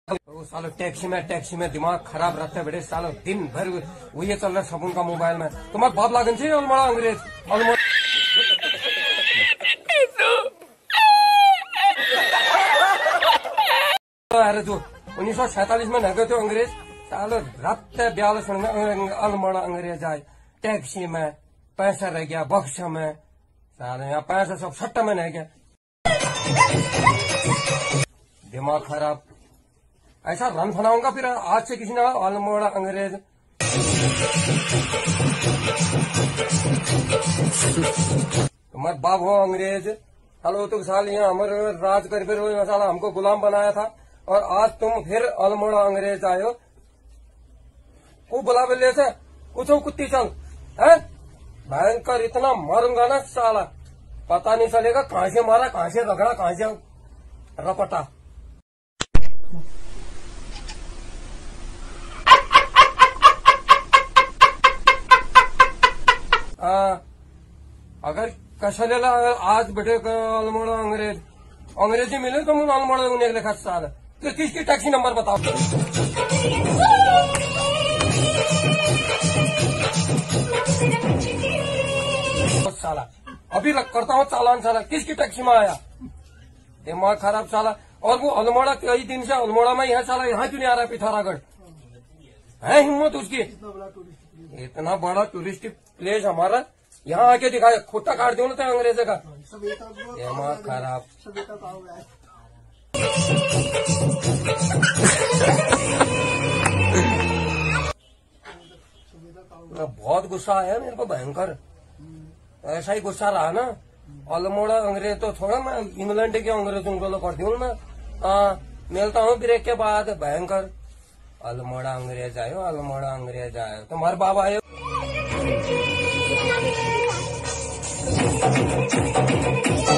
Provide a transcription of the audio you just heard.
वो सालो टैक्सी में दिमाग खराब रहता है बेटे। सालो दिन भर वही चल रहा है सबून का मोबाइल में। तुम्हारे बाप लागन चाहिए अलमोड़ा अंग्रेज अरे जो 1947 में न गए थे अंग्रेज। सालो रात 42 में अलमोड़ा अंग्रेज आए टैक्सी में। पैसा रह गया बक्सा में। साले यहाँ पैसा सब सट्टा में रह गया। दिमाग खराब। ऐसा रन फनाऊंगा फिर आज से किसी ने अलमोड़ा अंग्रेज। तुम्हारे बाप हो अंग्रेज। हेलो तो साल यहाँ हमारे राज कर फिर साला हमको गुलाम बनाया था और आज तुम फिर अलमोड़ा अंग्रेज आए हो। को बुला ले से कुछ कुत्ती चल है भयंकर। इतना मारूंगा ना साला पता नहीं चलेगा कहां से मारा कहां से रगड़ा कहां से रपटा। अगर कशाला आज बेटे अलमोड़ा अंग्रेजी मिले तो मुझे अलमोड़ा उन्हें लिखा साल तो किसकी टैक्सी नंबर बताओ। साला अभी करता हूँ चालान। साला किसकी टैक्सी में आया। दिमाग खराब साला। और वो अलमोड़ा कई दिन से अलमोड़ा में है साला। यहाँ क्यों नहीं आ रहा पिथौरागढ़ है हिम्मत उसकी। इतना बड़ा टूरिस्ट प्लेस हमारा यहाँ आके दिखाया खुट्टा काट दो ना अंग्रेजे का। दिमाग खराब। बहुत गुस्सा आया मेरे को भयंकर। ऐसा ही गुस्सा रहा ना अलमोड़ा अंग्रेज तो थोड़ा मैं इंग्लैंड के अंग्रेजों को कर दूं मैं। मिलता हूँ ब्रेक के बाद। भयंकर अलमोड़ा अंग्रेज आयो अलमोड़ा अंग्रेज आयो। तुम्हारे बाबा आयो।